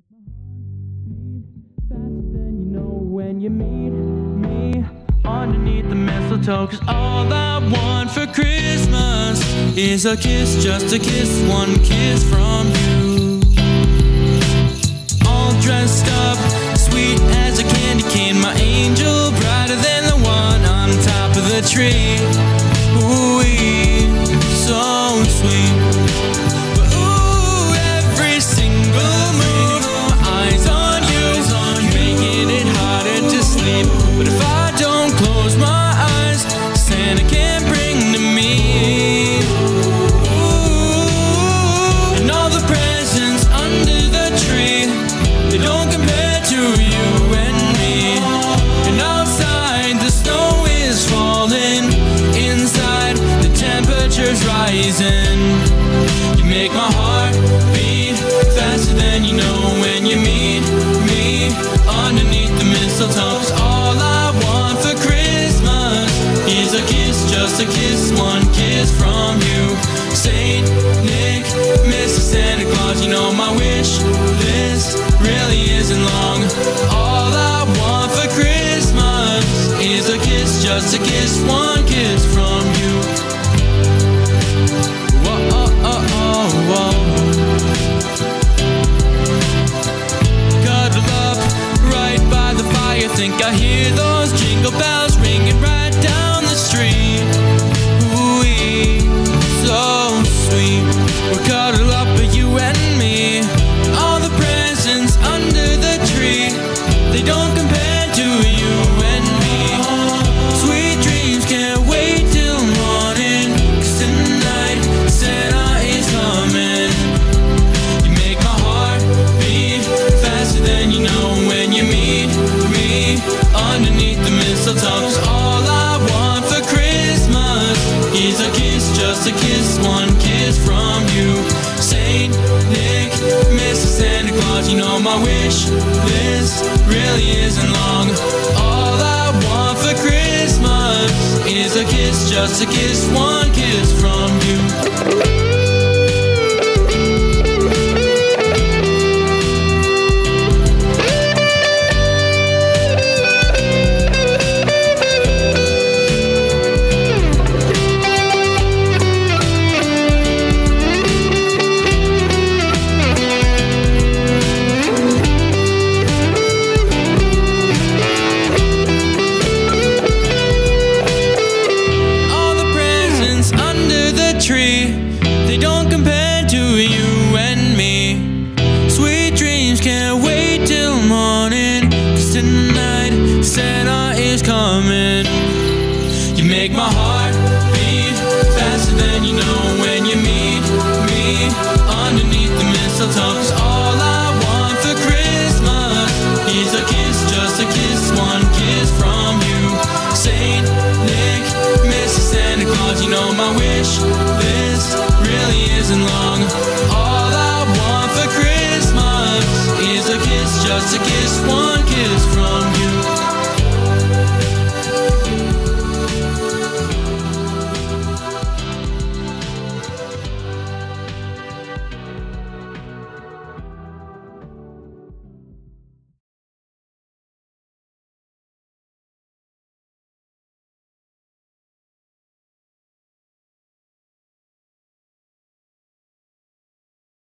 Then you know when you meet me underneath the mistletoe, 'cause all I want for Christmas is a kiss, just a kiss, one kiss from you. All dressed up, sweet as a candy cane, my angel, brighter than the one on top of the tree. Ooh-wee, so sweet. But if I don't close my eyes, Santa can't bring to me. Ooh, and all the presents under the tree, they don't compare to you and me. And outside the snow is falling, inside the temperature's rising. You make my heart beat faster than you know when you meet me underneath the mistletoe. 'Cause all I want for Christmas is a kiss, just a kiss, one kiss from you. Saint Nick, Mr. Santa Claus, you know my wish list really isn't long. All I want for Christmas is a kiss, just a kiss, one kiss from you. Whoa, oh, oh, oh, whoa. Cuddle up right by the fire, think I hear those jingle bells ringing right down the street. Ooh-wee, so sweet. We're cuddled up, you and me. All the presents under the tree, they don't compare to you and me. Sweet dreams can't wait till morning, 'cause tonight Santa is coming. You make my heart beat faster than you know when you meet me underneath the mistletoe. 'Cause all I want for Christmas is a kiss, just a kiss, one kiss from you. Saint Nick, Mr. Santa Claus, you know my wish list really isn't long. All I want for Christmas is a kiss, just a kiss, one kiss from you. They don't compare to you and me. Sweet dreams can't wait till morning, 'cause tonight Santa is coming. You make my heart